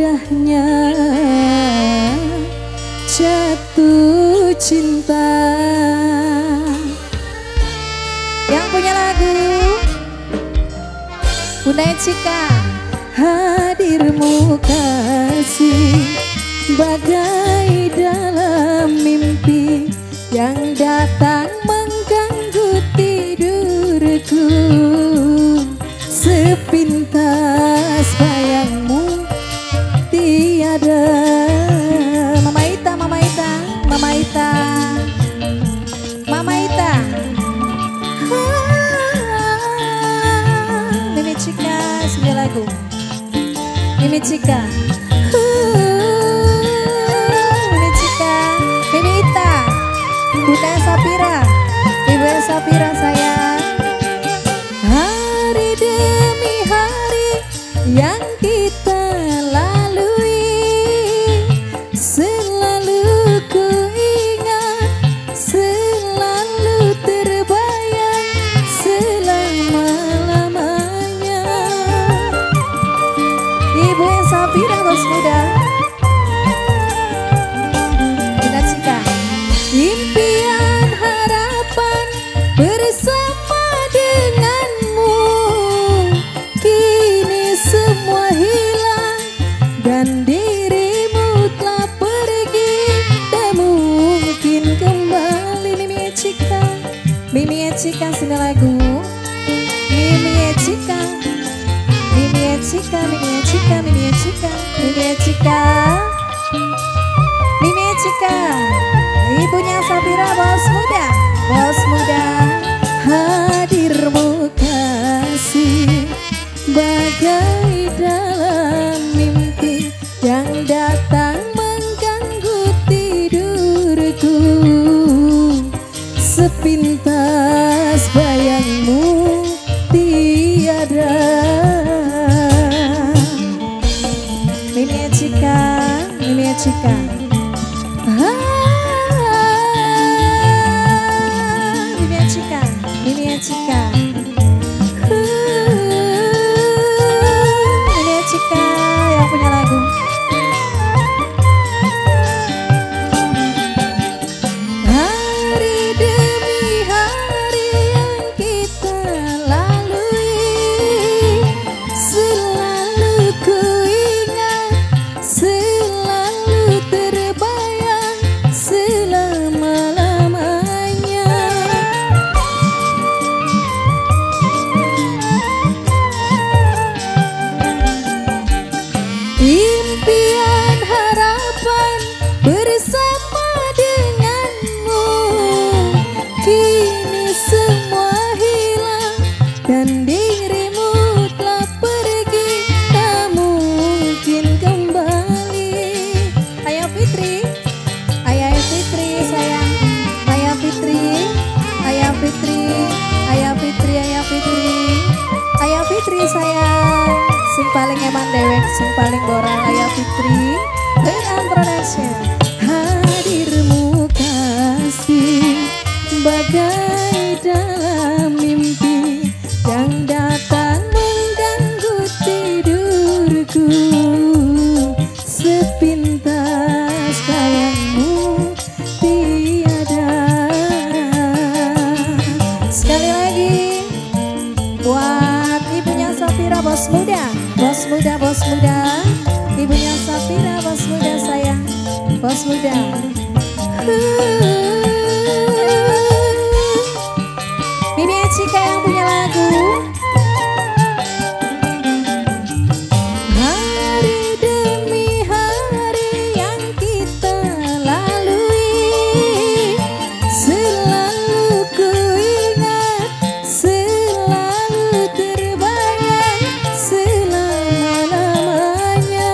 indahnya jatuh cinta. Yang punya lagu Bunda Cika. Hadirmu kasih bagai dalam mimpi yang datang mengganggu tidurku. Sepintas bayangmu tiada. Mama Ita, Mama Ita, Mama Ita, Mama Ita. Mimi Cika, sebuah lagu Mimi Cika. Mimi Cika, Mimi Ita, Bunda Sapira, Ibu Sapira sayang. Hari demi hari yang kita lalui, selalu ku ingat, selalu terbayang selama-lamanya. Ibu Sapira bos muda, Bunda Cika. Impian harapan bersama denganmu, kini semua hilang dan dirimu telah pergi, tak mungkin kembali. Mimi Cika, Mimi Cika, sini lagu Mimi Cika, Mimi Cika, Mimi Cika, Mimi Cika, Mimi Cika, Mimi Cika. Ibunya Sapira bos muda, bos muda. Hadirmu kasih bagai dalam mimpi yang datang mengganggu tidurku. Sepintas bayangmu tiada. Mimi Cika, Mimi Cika. Mimi Cika, Mimi Cika. Mimi Cika yang punya lagu. Hari demi hari yang kita lalui, selalu ku ingat, selalu terbayang selama-lamanya. Impian harapan bersama denganmu, kini semua hilang dan dirimu telah pergi, tak mungkin kembali. Ayah Fitri, Ayah Fitri sayang, Ayah Fitri, Ayah Fitri, Ayah Fitri, Ayah Fitri, Ayah Fitri sayang. Sing paling eman dewek, sing paling boral Ayah Fitri dengan production. Hadirmu kasih bagai dalam mimpi yang datang mengganggu tidurku. Sepintas bayangmu tiada. Sekali lagi buat ibunya Sapira bos muda, bos muda, bos muda. Ibunya Sapira bos muda sayang, bos muda. Mimi Cika yang punya lagu. Hari demi hari yang kita lalui, selalu ku ingat, selalu terbayang selama-lamanya.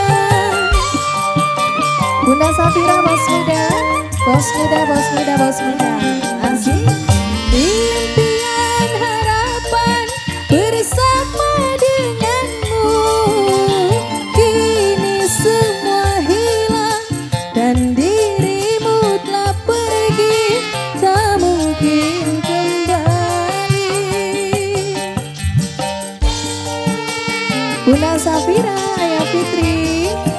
Bunda Sapira bos muda, bos muda, bos muda, bos muda. Asik. Impian harapan bersama denganmu, kini semua hilang dan dirimu telah pergi, tak mungkin kembali. Bunda Sapira, Ayah Fitri.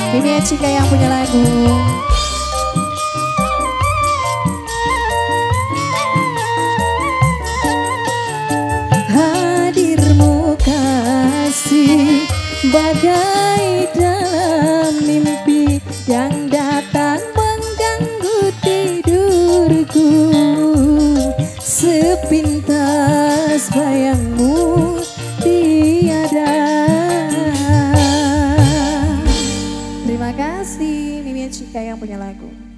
Mimi Echika yang punya lagu. Hadirmu kasih bagai dalam mimpi yang datang mengganggu tidurku. Sepintas bayangmu tiada. Terima kasih, Mimi Echika yang punya lagu.